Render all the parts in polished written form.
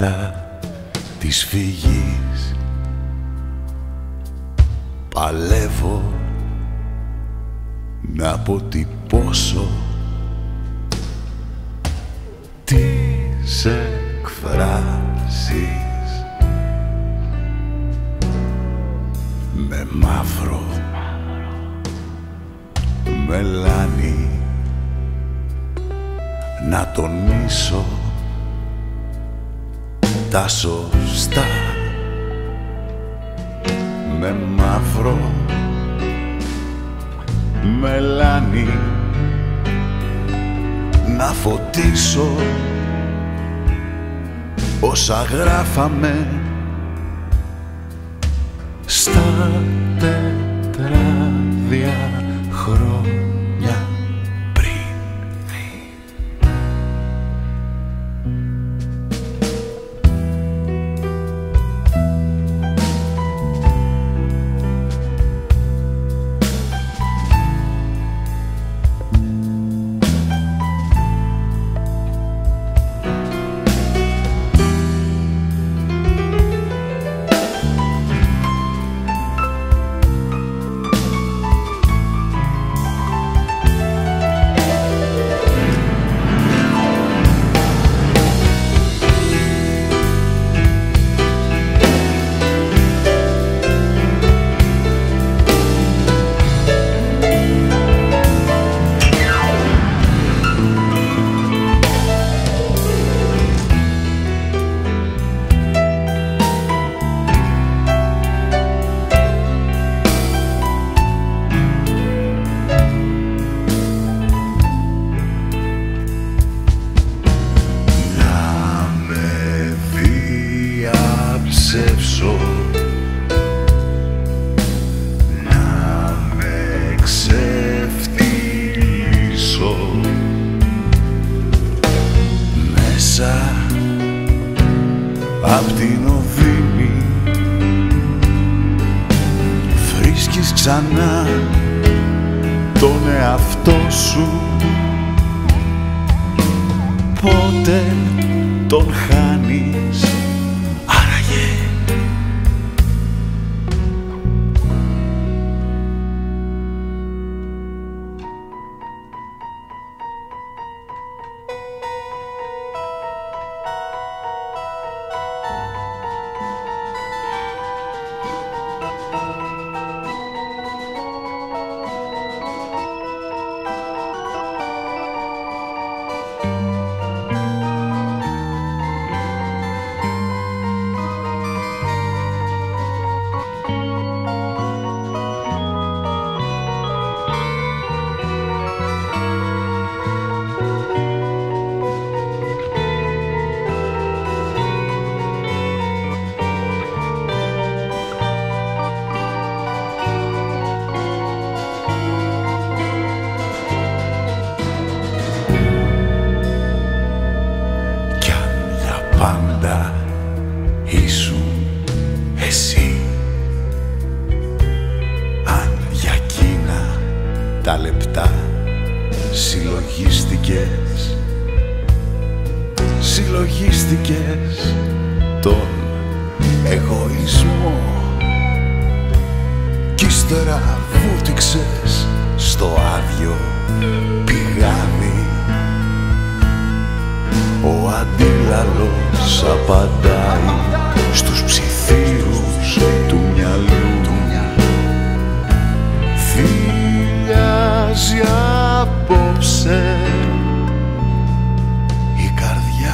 νύχτα της φυγής παλεύω να αποτυπώσω τις εκφράσεις με μαύρο μελάνι να τονίσω τα σωστά με μαύρο μελάνι να φωτίσω όσα γράφαμε στα τετράδια χρόνια πριν. Να με ξεφτυλίσω μέσα απ' την οδύνη βρίσκεις ξανά τον εαυτό σου, πότε τον χάνεις άραγε. Πάντα ήσουν εσύ. Αν για εκείνα τα λεπτά συλλογίστηκες τον εγωισμό κι ύστερα βούτυξες στο άδειο πηγάδι. Ο αντίλαλος απαντάει στους ψιθύρους του μυαλού. Θυλιάζει απόψε η καρδιά.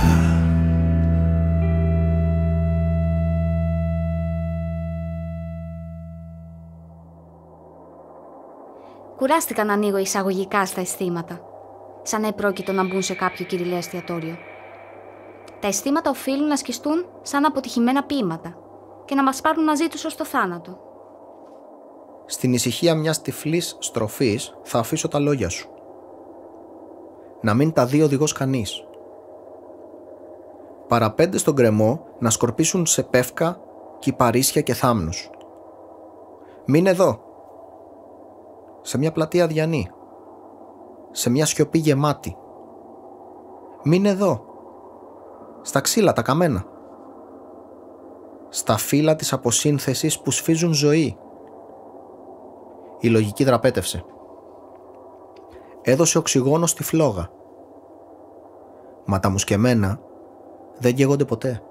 Κουράστηκα να ανοίγω εισαγωγικά στα αισθήματα, σαν να επρόκειτο να μπουν σε κάποιο κυριλαίο εστιατόριο. Τα αισθήματα οφείλουν να σκιστούν σαν αποτυχημένα ποίηματα και να μας πάρουν μαζί τους ως το θάνατο. Στην ησυχία μιας τυφλής στροφής θα αφήσω τα λόγια σου. Να μην τα δει οδηγός κανείς. Παραπέντε στον γκρεμό να σκορπίσουν σε πεύκα, κυπαρίσια και θάμνους. Μείνε εδώ. Σε μια πλατεία αδιανή. Σε μια σιωπή γεμάτη. Μείνε εδώ. Στα ξύλα τα καμένα. στα φύλλα της αποσύνθεσης που σφίζουν ζωή. Η λογική δραπέτευσε. Έδωσε οξυγόνο στη φλόγα. Μα τα μουσκεμένα δεν καίγονται ποτέ.